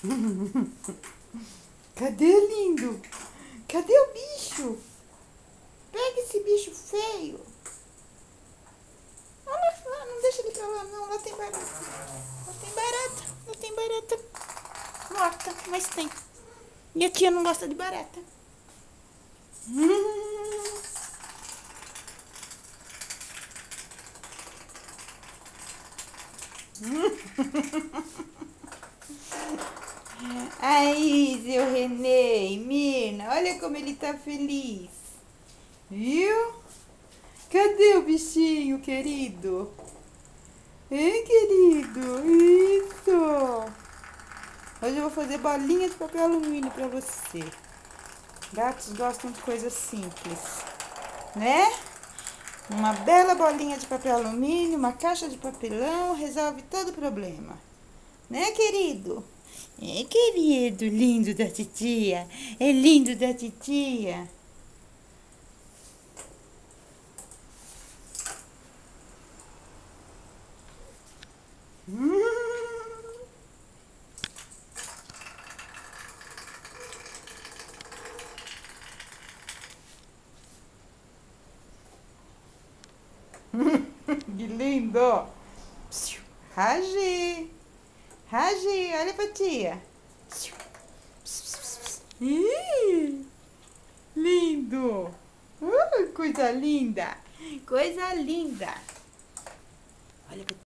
Cadê, lindo? Cadê o bicho? Pega esse bicho feio. Olha lá, não deixa ele pra lá não, lá tem barata. Lá tem barata, lá tem barata. Morta, mas tem. E a tia não gosta de barata. Aí, seu Renê e Mirna, olha como ele tá feliz. Viu? Cadê o bichinho, querido? Hein, querido? Isso! Hoje eu vou fazer bolinha de papel alumínio pra você. Gatos gostam de coisas simples, né? Uma bela bolinha de papel alumínio, uma caixa de papelão, resolve todo o problema. Né, querido? É, querido, lindo da titia. É lindo da titia. Que lindo! Ragi! Ragi, olha pra tia. Ih, lindo! Coisa linda! Coisa linda! Olha pra